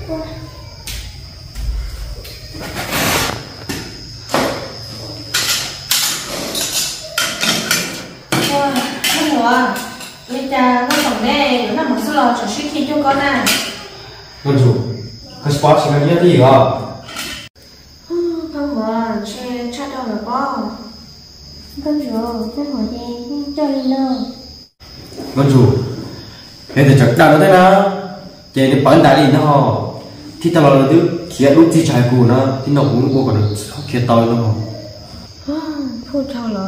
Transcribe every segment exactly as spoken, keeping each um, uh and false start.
Không mùa, bây giờ nó còn đây, nó nằm một số lò cho suy khi cho con à. Vâng chủ, cái sport chỉ là gì à? Không mùa, chơi chat đâu rồi bó. Vâng chủ, cái hỏi gì cho đi đâu. Vâng chủ, bây giờ chắc đào nó thế nào? Chị đi bắn đá đi nó thì tao là thứ kia lúc thì trái cù nó thì nó cũng có còn kia to nó không? Phụ trâu rồi.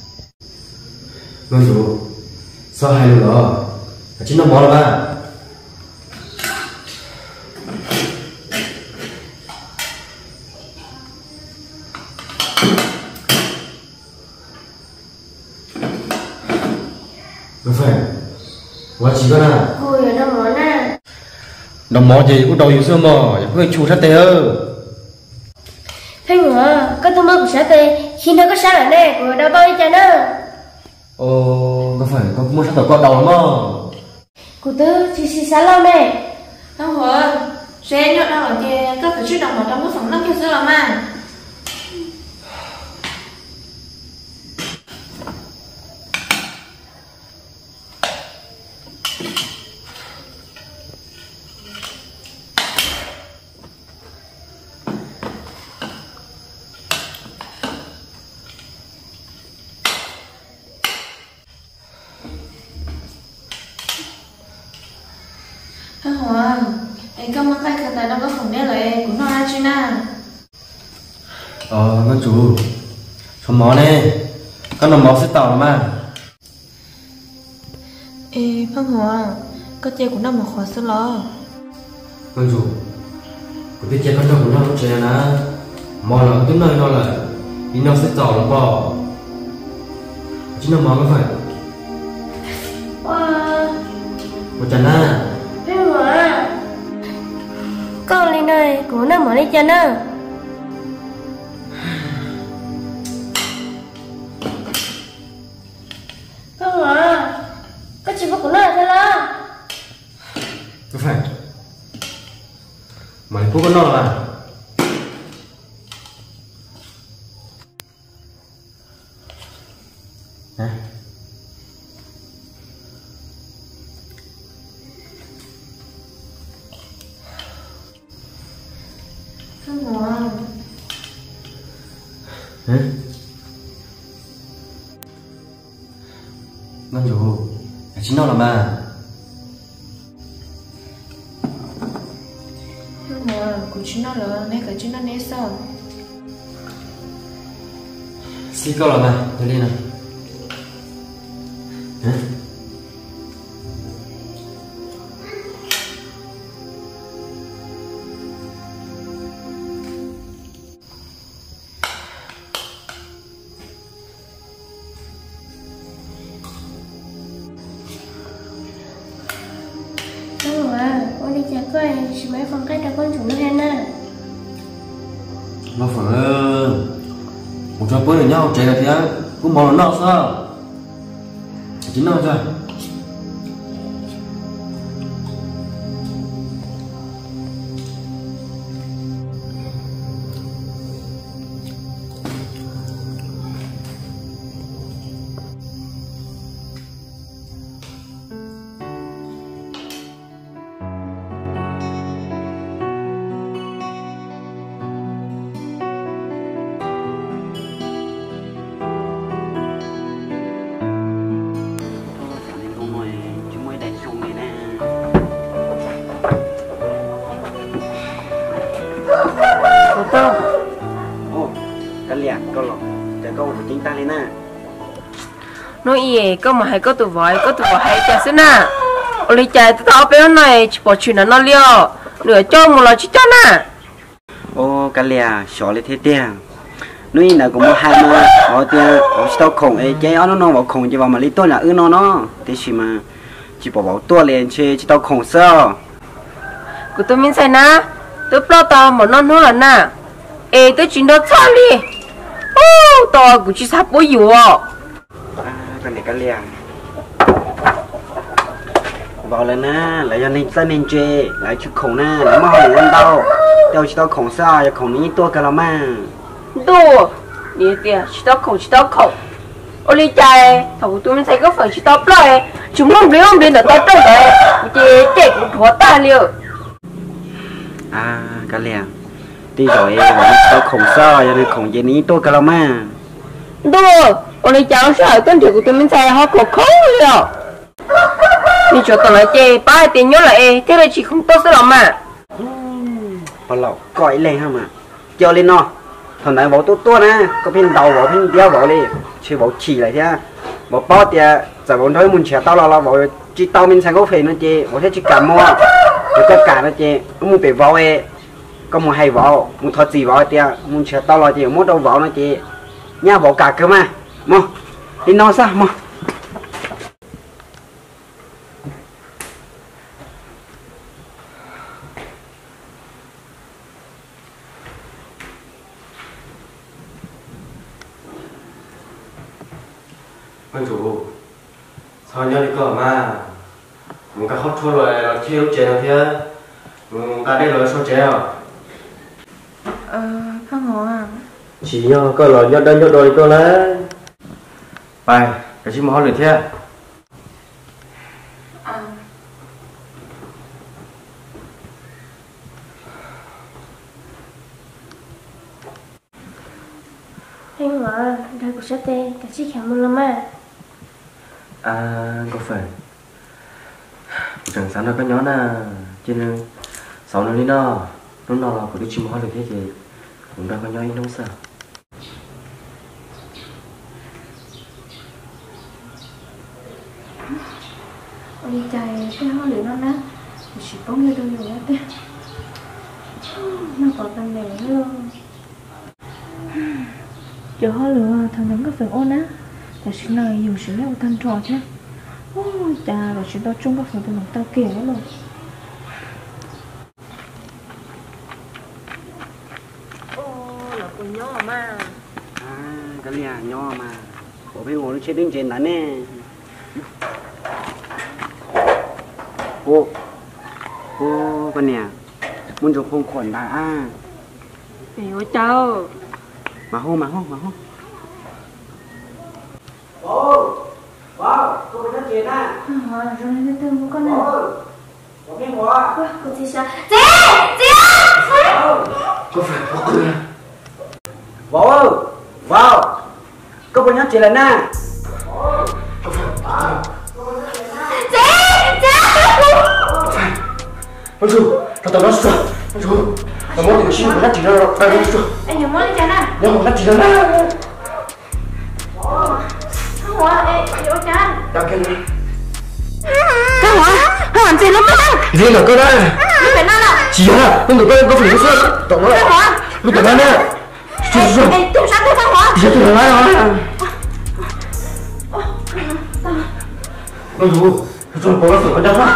Vâng chủ, sao hay luôn đó? Chính nó mò là ba. Đúng phải. Quá chỉ con à? Ôi ở đâu món à? Đồng mò gì cũng đầu yếu xưa mà, hơi chủ sát tê ơ. Thế ngựa, có tôi mơ của sát tê, khi nó có sát ở đây, của đâu tôi chả nữa. Ồ, có phải có mua sát tờ con đầu mà. Của tôi chỉ xí sát lâu này. Không mùa, sẽ nhốt đâu ở kia, có phải chút đồng ở trong cái phòng nó kia xưa lắm à. Thằng Hoàng, em có mắc tay khởi tại đâu có phòng đeo lại của nó ai chứ nào? Ờ, con chủ, số món này, con đồng món sẽ tỏ mà. Ê, Phan Hoàng, có chơi của nó mà khó sơ lo. Con chủ, có biết chơi con trong của nó không chơi nè, mò là cái nơi nó là đi nó sẽ tỏ nó bỏ, chứ nó mò có phải. Wow. Một trận à? Thế ngựa, con lên đây, của nó món đi chả nữa. Không ngựa, có chỉ có của nó là thế đó. Có phải. Mà cô con nó là. Hả? Phan Hoàng. Hả? Con chủ, chính nó là mà. Phan Hoàng, của chúng nó là nè cả chúng nó nè sao? Xí câu là mà, thôi đi nào. Hả? Không ngựa, con đi chả coi, chỉ mấy phòng cách là con chủ nó hen à. Nó phải một trò bơi ở nhau chạy là thế cũng mò nó sao? Chính nó rồi. Tao. Ồ, cái liệt có lọ, cái câu của chính ta lên nè. Nói ý, có mà hay có tụi vợ, có tụi vợ hay chả xí nè. Ôi lý chạy tụi tao béo này, chỉ bỏ chuyện nó liều, nửa cho một lọ chỉ cho nè. Ô, cái liệt, xỏ lên thế tiền. Nói ý là cũng một hai mà, họ tiền, họ sẽ tao khổng ấy, cái nó nó bảo khổng chỉ vào mà lý tôi là ư nó nó, thế chỉ mà chỉ bỏ bảo tua liền chơi chỉ tao khổng sao. Của tôi mình xài nè, tôi bao tao một non nữa nè. Ê, tôi chuyện đó sao đi. Ô, tao cũng chỉ sắp bố dụ. À, cái này cái liệt. vào lên na lại cho nên ta nên chơi lại chụp khổng na nó mà họ lên đâu đâu chỉ tao khổng sao giờ khổng ní tua cả là mà tua đi kìa chỉ tao khổng chỉ tao khổng ô đi chạy thầu tụi mình thấy có phải chỉ tao plei chúng nó biết không biết là tao trâu đấy chị chạy cũng thoát ta liệu à cái liền đi rồi tao khổng sao giờ nên khổng gì ní tua cả là mà tua ô đi chạy sao con thử của tụi mình thấy họ khổng khổng liệu đi cho tao nói chơi ba tiền nhớ lại thế là chỉ không tốt sao mà họ lọ coi lên hả mà cho lên nó thằng này bảo tốt tốt nè có pin đầu bảo pin đeo bảo đi chỉ bảo chỉ lại thế bảo bao tiền giờ bảo nói muốn trẻ tao là là bảo chỉ tao mình sang có phê nó chị bảo thế chỉ cả mua rồi có cả nó chị muốn bị vào ấy có một hay vào muốn thật gì vào tiền muốn trẻ tao là chị muốn đâu vào nó chị nha bảo cả cơ mà mua đi nó sao mua Con chủ sao nhớ đi cờ mà muốn cả khóc thua rồi là thiếu chế nào thế muốn cả đây rồi sao chế à ờ Phan Hồ à chỉ nhớ cơ là nhớ đơn nhớ đôi cơ lấy bài cái gì mà hỏi được thế à Anh hóa đây của sát tê cả chiếc khám lắm mà à có phải chẳng sáng nó có nhớ nè cho nên sau nó đi nó nó nào là của đứa chim hỏi được thế thì cũng đang có nhớ đúng sao đi chạy cái hoa lửa nó nát chỉ có người đâu nhiều thế nó có tầm này luôn giờ hoa lửa thằng nó có phải ôn á tại sự này dùng sự leo thanh trò chứ ôi ta và chúng ta chung có phải từ lòng tao kể rồi ô là con nhỏ mà à cái liền nhỏ mà có biết ngồi chơi đứng trên đó nè ô ô con nè muốn chụp không khuẩn đã à thì ôi cháu mà hô mà hô mà hô ô wow cô biết chuyện à Hòa là rồi nên tương của con này có biết hòa cô chị sao chị chị có phải có cười wow ơi wow cô biết nhớ chuyện là nè chị chị con chủ nó tao nói sao con chủ nó muốn được xin một lát chỉ ra rồi đây chủ anh nhớ món đi cha nè nhớ một lát chỉ ra nè Phan Hồ ê vô cha đau kia đi Phan Hồ Phan làm gì lắm đó riêng ở cơ đây nó phải nó nào chỉ là con người cơ có phải nó sao tổng rồi lúc đó nè chưa chưa ê tìm sao tôi Phan Hồ chỉ tôi nói nói con chủ rồi có sự con cháu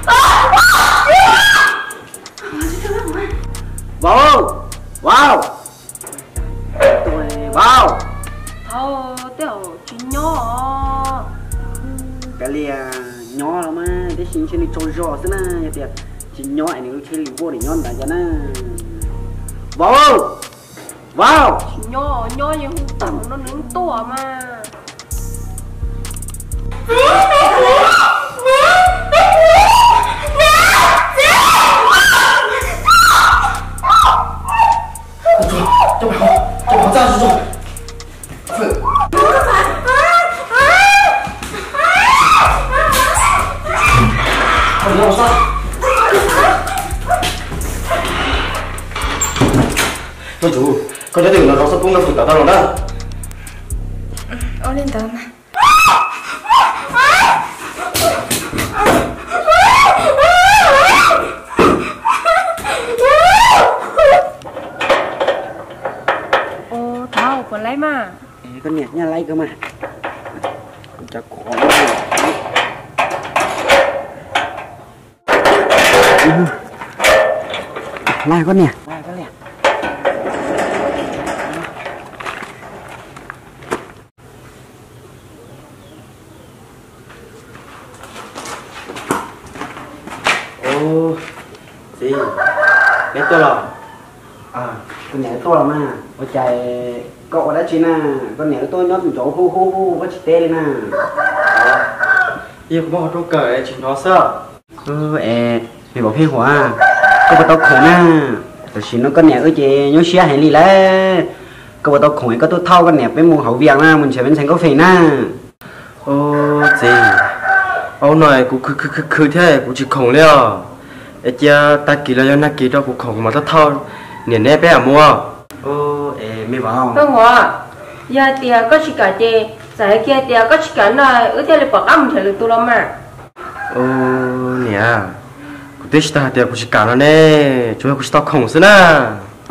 wow wow tôi wow thôi tiểu chỉ nhỏ cái lia nhỏ lắm mà để xin xin đi trôi gió thế na vậy thì chỉ nhỏ này nó chơi lì vô để nhon tại cho na wow wow chỉ nhỏ nhỏ như hung tầm nó nướng to mà trong họ trong họ ra rồi phải không làm sao con chủ con đã tưởng là nó sẽ cũng gặp được cả tao rồi đó ô lên tao mà ô tao còn lấy mà con nhẹ nha lấy cơ mà chắc khó lai con nè lai con nè ô gì lấy tôi rồi à con nhảy tôi là mà ở chạy cậu đã chỉ nè con nhảy tôi nó chỗ hu hu hu có chỉ tê lên nè yêu có bao trâu cởi chỉ nó sợ ừ ê mày bảo phê hóa có bao tao khổ nè tôi xin nó con nhảy ở chị nhớ xia hay gì đấy có bao tao khổ có tôi thao con nhảy với mù hậu việc nè mình sẽ bên thành có phê nè ô gì ông này cũng cứ cứ cứ cứ thế cũng chỉ khổng liêu ấy chia ta kỳ là na kỳ đó cũng khổng mà ta thao niệm nè bé à mua ô ê mày bảo không hả giờ thì có chỉ cả chị giải kia thì có chỉ cả là ở đây là bảo âm thì là tôi làm mà ô nè cũng tiếc ta thì cũng chỉ cả nó nè chúng ta cũng chỉ tao khổng xí na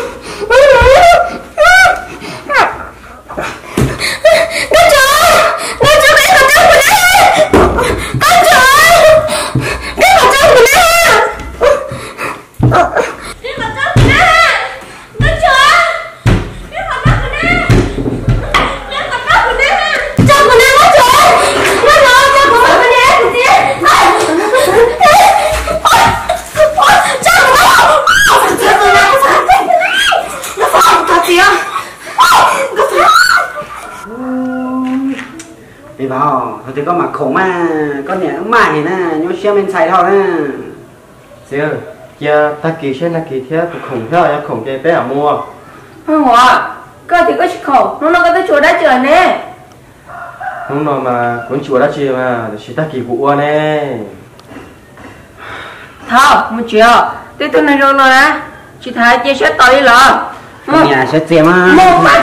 mày bảo thôi thì có mặc khổ mà con nhảy mày nè nhớ xem bên xài thôi nè xíu chia ta kỳ xem na kỳ thế cũng khổng theo ya khổng cái bé à mua không hả có thì có chỉ khổ nó nó có tới chỗ đã chờ nè không nào mà cũng chùa đã chi mà chỉ ta kỳ vụ nè thôi một chiều tôi tôi này rồi nè chị thấy chị sẽ tới là nhà sẽ tiệm á một mặt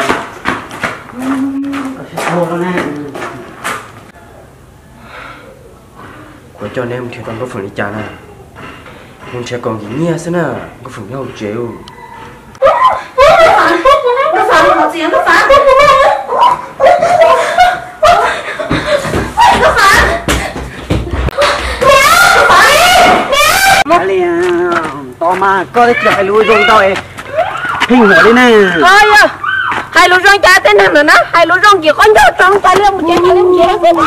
thô đó nè của cho nên thì toàn có phần đi chả nè không sẽ còn gì nhia xí nè có phần nhau chịu nó phá nó tiếng nó phá nó phá một liền to mà có đấy phải lùi rồi tao hình hổ đi nè thôi à hai lũ rong cha tên nào nữa hai lũ rong chỉ có nhau trong tay lên một chuyện tay lên một chuyện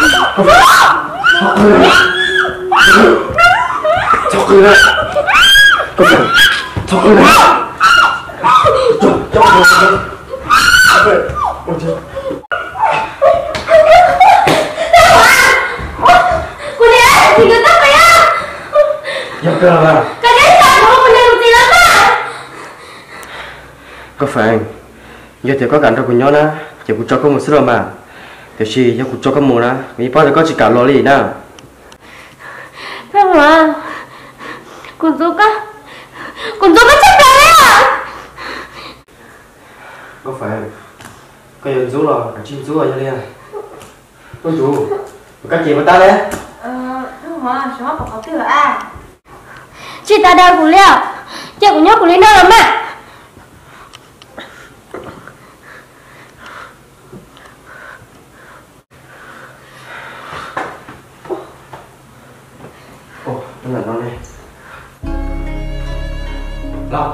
chọc cười lại chọc cười lại chọc chọc cười ôi trời cô đi thì cứ tắt mày á chọc cười là cái đấy sao không có làm gì lắm à có phải giờ thì có cảnh đâu của nhau nè chỉ cũng cho có một số mà thì chỉ giờ cũng cho có một nè vì bao giờ có chỉ cả lò lì nè không à con dâu cá con dâu cá chết đấy à có phải cái giờ rú là cả chim rú ở đây à con chú các chị mà ta đấy ờ không hả sao mà có tiền à chị ta đang của leo chị của nhóc của lên đâu lắm à ồ nó là nó này lo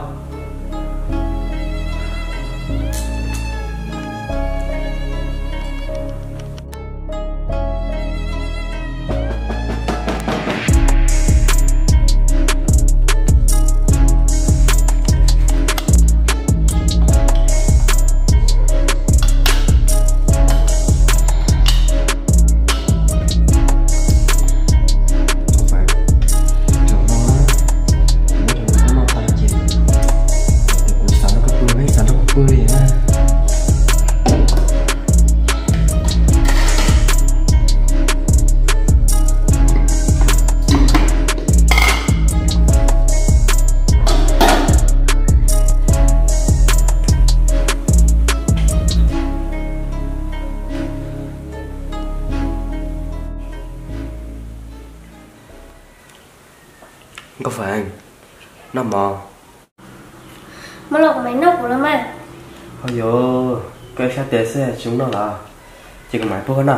có phải nó mò mà lộc máy nóc của nó mà ôi dồi cái xe té xe chúng nó là chỉ cần máy bơ nào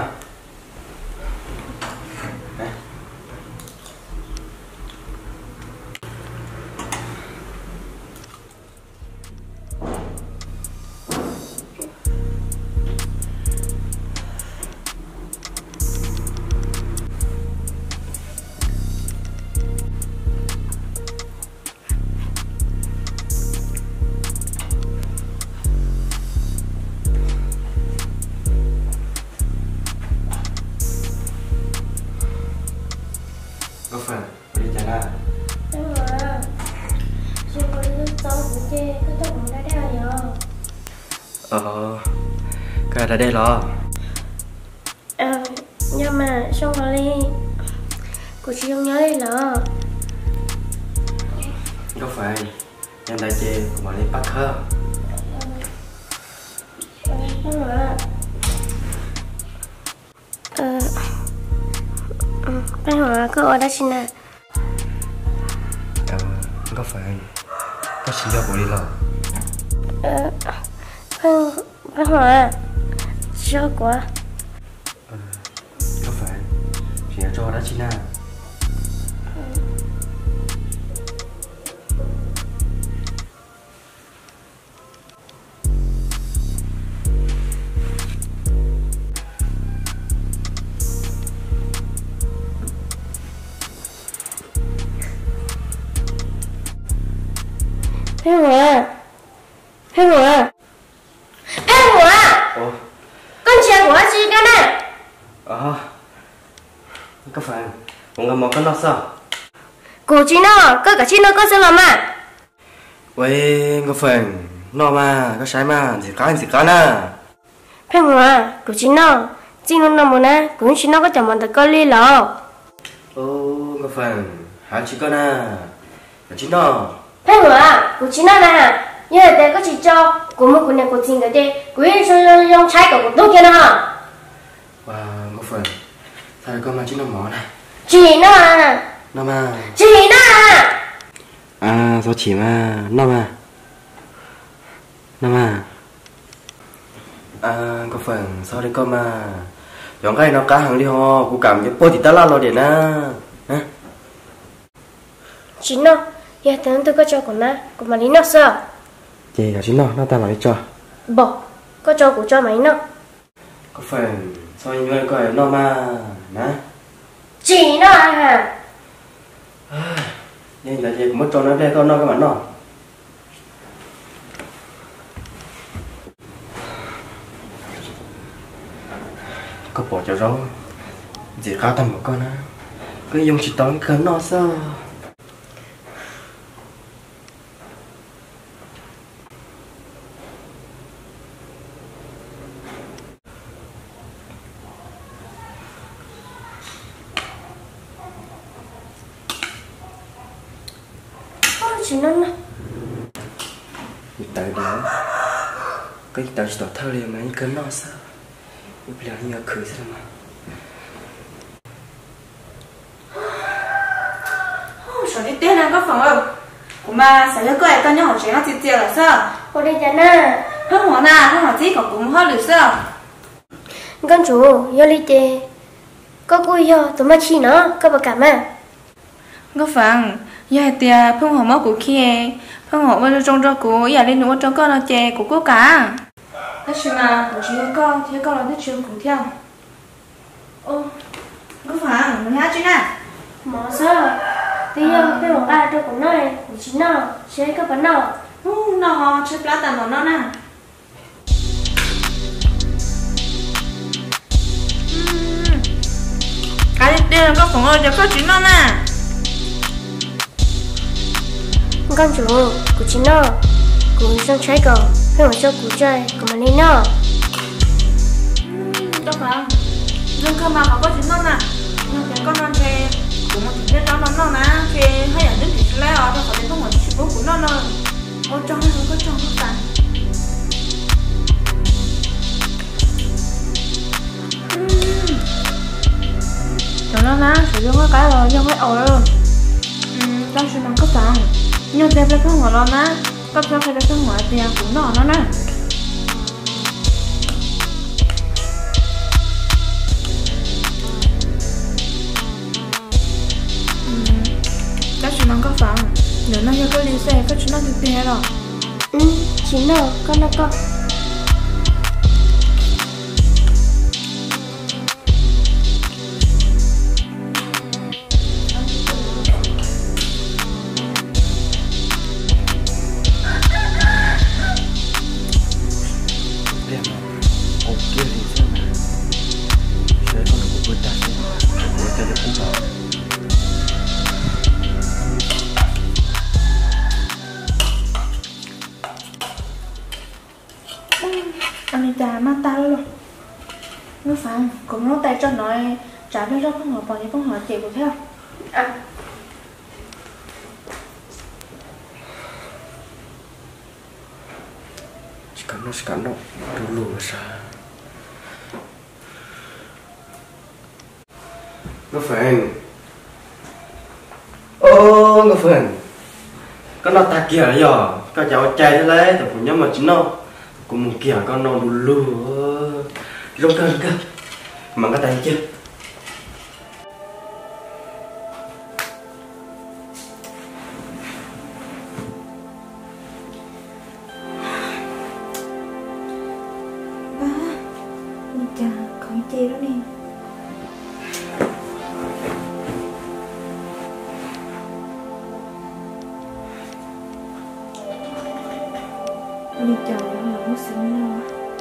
nào Đúng rồi. Chưa có đứa to của chị, có tóc cũng đã đeo rồi. Ờ, cái là đây lo. Ờ, nhưng mà xong rồi đi. Cô chị không nhớ đi lỡ. Có phải, em đại chê của mà lên bắt hơ. Đúng rồi. Ờ, cái hỏi cô ở đây xin à? Ờ, có phải, có xin cho cô đi lo. Ờ, không, cái hỏi cho quá. Ờ, có phải, chỉ là cho đó chị nào. Thế hả? Thế hả? Thế hả? Ồ. Con chè của chị cái này. Ờ, có phải, cũng ngầm một con nó sao? Cô chị nó, có cả chị nó có sao làm à? 喂，我份，喏嘛，个啥嘛，自家自家呢？ Thế hả? Cô chị nó, chị nó nằm nè, cũng chị nó có chẳng muốn được có ly lọ. Ô,個份，下次個呢？有錢咯。 Thế hả? Cô chị nó nè, như là để có chị cho, cô muốn cô này cô xin cái đi, cô ấy cho用trái của cô tốt kia nào. 哇，個份，睇個嘛錢都冇呢。 Chị nó à? 喏嘛。 Chị nó à? À, số chỉ mà, nằm à, nằm à, à, có phần sao đây cơ mà, giống cái nó cá hàng đi ho, cô cảm thấy bố thì ta lao lo để na, nè. Chị nó, giờ tưởng tôi có cho cô nó, cô mà đi nó sao? Chị là chính nó, nó ta nói cho. Bỏ, có cho cô cho mấy nó. Có phần sao như vậy coi nó mà, nè. Chị nó à? Nhưng là gì cũng mất cho nó đây con nó các bạn nó. Có bỏ cho rau, gì khá tầm một con á, cứ dùng chỉ tóm cấn nó sao? Chị nó nó. Tại đó, cái tại chỉ thơ liền mà anh cấn nó sao? Bây giờ như cười sao mà? Sao đi tên em có phòng không? Của mà sao cho cái con nhỏ học sinh nó chịu chịu là sao? Cô đi chả nè. Không hỏi na, không hỏi gì còn cũng hơi được sao? Con chủ, yo đi chê. Có cô yo, tụi mà chi nó, có bà cảm à? Có phần, giờ tia phong hậu máu của kia, phong hậu bao trong cho của, giờ lên nữa trong con là chè của cô cả. Thế chứ mà, của chị con, thế con là thế trường cũng theo. Ô, có phần, mình hát chứ nè. Mở sao? Tí yo, cái bọn ba tôi cũng nói, của chị nó, chế có vấn nào? Ừ, nó, chơi plá tầm nó nè. Cái tiền có phòng ơi, cho có chị nó nè. Con chủ, của chị nó, của xong trái cầu, cái bọn cho của chơi, của mà đi nó. Đâu phải, dương cơ mà có chị nó nè. Nhưng cái con non chè, của một chị nó nó nó nè, chè hay là đến chị lấy ở, cho khỏi đến không phải chị bố của nó nè. Ô trong nó có trong nó tàn. Cho nó nè, sử dụng cái rồi, dùng cái ổi rồi. Tao sẽ nâng cấp tầng. Nhưng đẹp là không ngỏ lo nè. Cấp cho phải là không ngỏ tiền của nó nó nè. Tao sẽ nâng cấp tầng. Nếu nó như có lý xe, có chúng nó thì tiền rồi. Ừ, chị nó, con nó con. già mà ta luôn nó phẳng cũng nó tay cho nói trả biết ra không hỏi bỏ đi không hỏi chị của theo à chỉ cần nó sẵn đâu đủ lù mà sao nó phèn ô nó phèn con nó ta kia giờ con cháu chạy thế lấy thì cũng nhớ mà chính nó cũng một kia con nó đủ lù rong cơ cơ mà cái tay chưa ba mình chả không chê đó nè mình chọn là một sự lo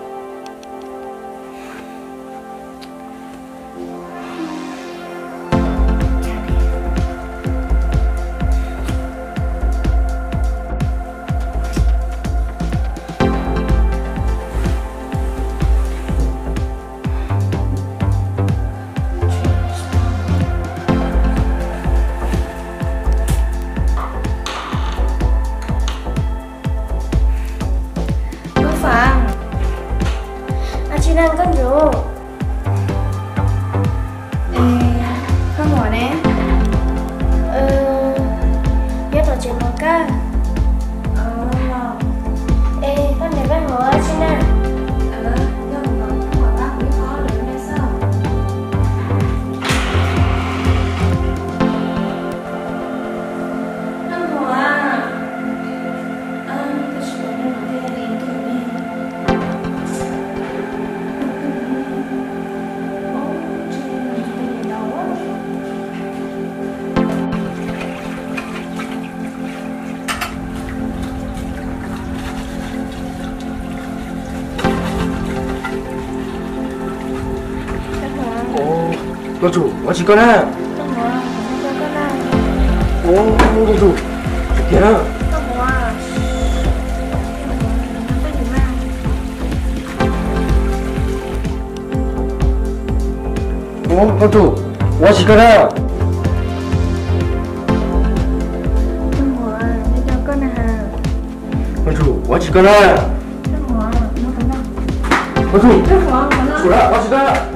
đang con rượu ê không hỏi nè ờ biết là chuyện một ca ờ ê con này vẫn hỏi xin à ờ do một con hỏi bác cũng khó được hay sao năm hỏi à ờ tôi chỉ muốn nói thế là đến tuổi đi cô chủ, có chỉ con à? không hỏi không có con nào Ô, cô chủ, kìa. không hỏi không có gì mà Ô, cô chủ, có chỉ con à? không hỏi đi cho con à Cô chủ, có chỉ con à? không hỏi không có con nào Cô chủ, không hỏi không có chủ đã, có chỉ con à?